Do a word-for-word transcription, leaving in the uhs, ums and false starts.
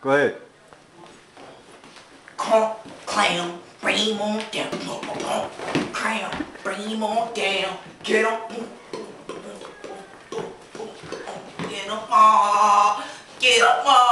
Go ahead. Clam, clam, bring him on down. Clam, bring him on down. Get him. Get him, ma. Get him, ma.